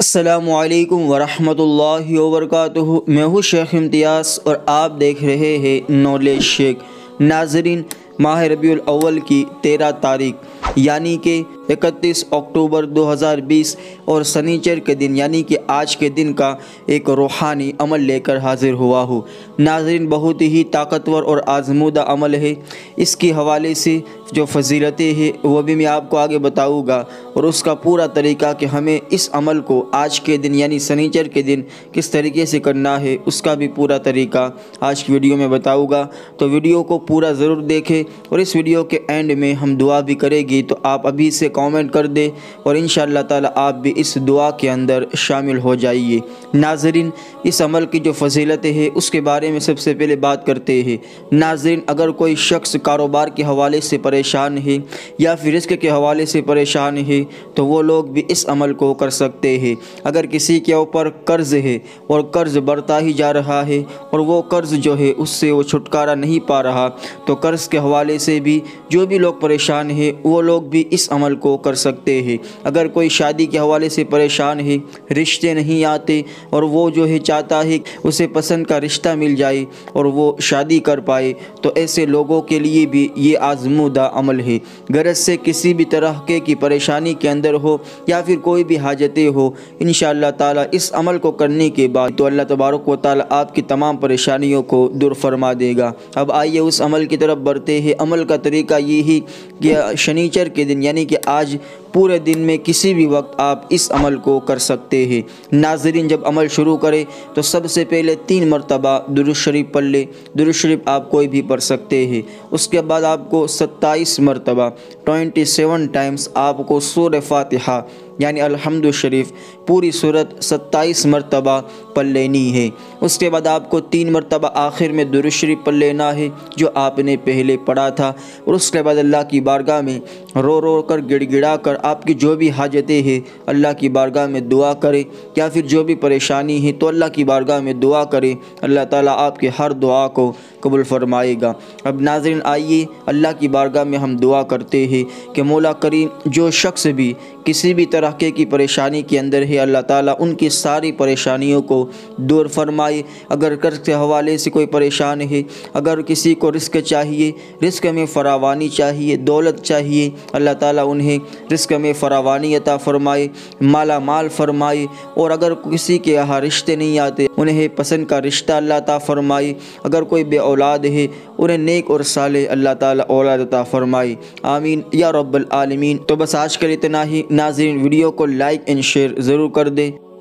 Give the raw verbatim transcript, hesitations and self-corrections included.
السلام علیکم ورحمۃ اللہ وبرکاتہ۔ میں ہوں شیخ امتیاز اور آپ دیکھ رہے ہیں نالج شیک۔ ناظرین، ماہ ربیع الاول کی تیرہ تاریخ یعنی کہ اکتیس اکتوبر دو ہزار بیس اور سنیچر کے دن یعنی کہ آج کے دن کا ایک روحانی عمل لے کر حاضر ہوا ہوں۔ ناظرین، بہت ہی طاقتور اور آزمودہ عمل ہے۔ اس کے حوالے سے جو فضیلتیں ہیں وہ بھی میں آپ کو آگے بتاؤں گا، اور اس کا پورا طریقہ کہ ہمیں اس عمل کو آج کے دن یعنی سنیچر کے دن کس طریقے سے کرنا ہے اس کا بھی پورا طریقہ آج کی ویڈیو میں بتاؤں گا۔ تو ویڈیو کو پورا ضرور دیکھیں، اور اس ویڈیو کے اینڈ میں ہم دعا بھی کرے گی، تو آپ ابھی سے کامنٹ کر دیں اور انشاءاللہ تعالی آپ بھی اس دعا کے اندر شامل ہو جائیے۔ ناظرین، اس عمل کی جو فضیلتیں ہیں اس کے بارے میں سب سے پہلے بات کرتے ہیں۔ ناظرین، اگر کوئی شخص کاروبار کے حوالے سے پریشان ہے یا پھر رزق کے حوالے سے پریشان ہے تو وہ لوگ بھی اس عمل کو کر سکتے ہیں۔ اگر کسی کے اوپر قرض ہے اور قرض بڑھتا ہی جا رہا ہے اور وہ قرض جو ہے اس سے وہ چھٹکارا نہیں پا رہا، تو قرض کے حوالے سے بھی جو بھی لوگ پریشان ہیں وہ لوگ بھی اس عمل کو کر سکتے ہیں۔ اگر کوئی شادی کے حوالے سے پریشان ہے، رشتے نہیں آتے اور وہ جو ہے چاہتا ہے اسے پسند کا رشتہ مل جائے اور وہ شادی کر پائے، تو ایسے لوگوں کے لیے بھی یہ آزمودہ عمل ہے۔ غرض سے کسی بھی طرح کے کی پریشانی کے اندر ہو یا پھر کوئی بھی حاجتیں ہو، انشاءاللہ تعالی اس عمل کو کرنے کے بعد تو اللہ تبارک و تعالی آپ کی تمام پریشانیوں کو دور فرما دے گا۔ اب آئیے اس عمل کی طرف بڑھتے ہیں۔ عمل کا طریقہ یہ ہی کہ شنیچر کے دن یعنی کہ آج پورے دن میں کسی بھی وقت آپ اس عمل کو کر سکتے ہیں۔ ناظرین، جب عمل شروع کرے تو سب سے پہلے تین مرتبہ درود شریف پڑھ لے۔ درود شریف آپ کوئی بھی پڑھ سکتے ہیں۔ اس کے بعد آپ کو ستائیس مرتبہ ٹوئنٹی سیون ٹائمز آپ کو سورہ فاتحہ یعنی الحمد شریف پوری صورت ستائیس مرتبہ پڑھ لینی ہے۔ اس کے بعد آپ کو تین مرتبہ آخر میں درود شریف پڑھ لینا ہے جو آپ نے پہلے پڑھا تھا، اور اس کے بعد اللہ کی بارگاہ میں رو رو کر گڑ گڑا کر آپ کی جو بھی حاجتیں ہیں اللہ کی بارگاہ میں دعا کرے، یا پھر جو بھی پریشانی ہے تو اللہ کی بارگاہ میں دعا کرے۔ اللہ تعالیٰ آپ کے ہر دعا کو قبول فرمائے گا۔ اب ناظرین، آئیے اللہ کی بارگاہ میں ہم دعا کرتے ہیں کہ مولا کریم جو شخص بھی کسی بھی طرح کی پریشانی کے اندر ہے، اللہ تعالیٰ ان کی ساری پریشانیوں کو دور فرمائے۔ اگر قرض کے حوالے سے کوئی پریشان ہے، اگر کسی کو رزق چاہیے، رزق میں فراوانی چاہیے، دولت چاہیے، اللہ تعالیٰ انہیں رزق میں فراوانی عطا فرمائے، مالا مال فرمائے۔ اور اگر کسی کے یہاں رشتے نہیں آتے، انہیں پسند کا رشتہ اللہ عطا فرمائے۔ اگر کوئی بے اولاد ہے، انہیں نیک اور صالح اللہ تعالیٰ اولاد عطا فرمائے۔ آمین یا رب العالمین۔ تو بس آج کے لیے اتنا ہی۔ ناظرین، ویڈیو کو لائک اینڈ شیئر ضرور کر دیں۔